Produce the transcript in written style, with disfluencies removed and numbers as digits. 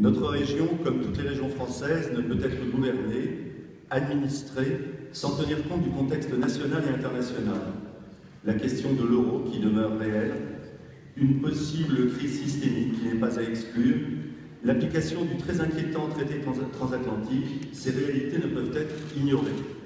Notre région, comme toutes les régions françaises, ne peut être gouvernée, administrée, sans tenir compte du contexte national et international. La question de l'euro qui demeure réelle, une possible crise systémique qui n'est pas à exclure, l'application du très inquiétant traité transatlantique, ces réalités ne peuvent être ignorées.